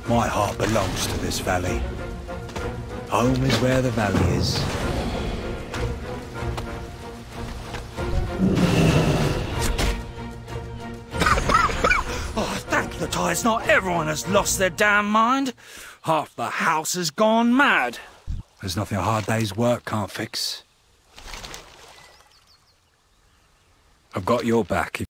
My heart belongs to this valley. Home is where the valley is. Oh, thank the tides, not everyone has lost their damn mind. Half the house has gone mad. There's nothing a hard day's work can't fix. I've got your back.